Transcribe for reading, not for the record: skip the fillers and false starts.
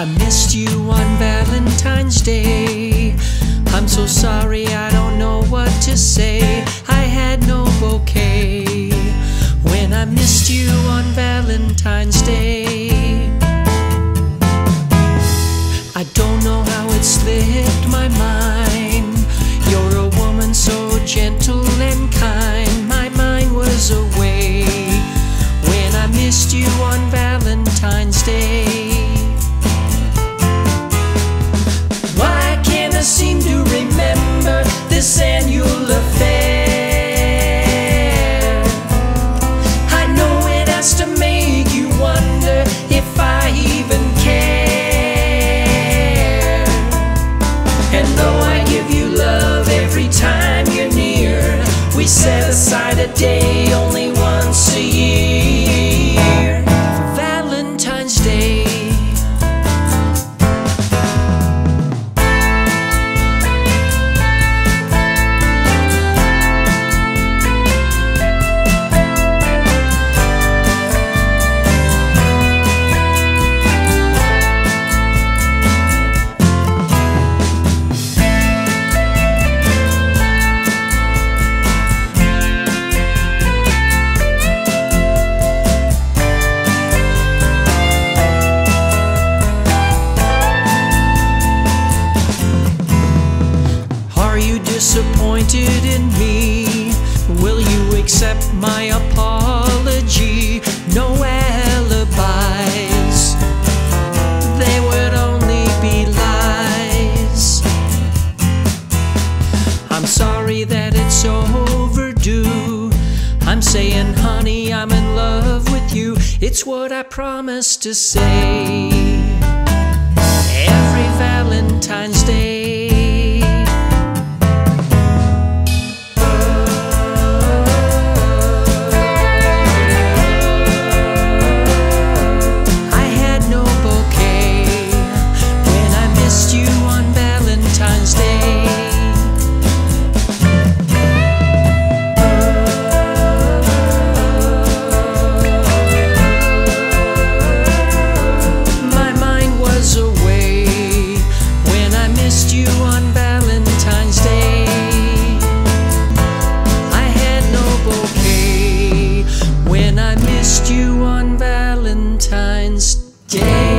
I missed you on Valentine's Day. I'm so sorry, I don't know what to say. I had no bouquet when I missed you on Valentine's Day. I don't know how it slipped my mind. You're a woman so gentle and kind. My mind was away when I missed you on Valentine's Day. Why can't I seem to remember this annual affair? I know it has to make you wonder if I even care. And though I give you love every time you're near, we set aside a day only once a year for Valentine's Day. Disappointed in me? Will you accept my apology? No alibis, they would only be lies. I'm sorry that it's overdue. I'm saying, honey, I'm in love with you. It's what I promised to say every Valentine's Day. You on Valentine's Day.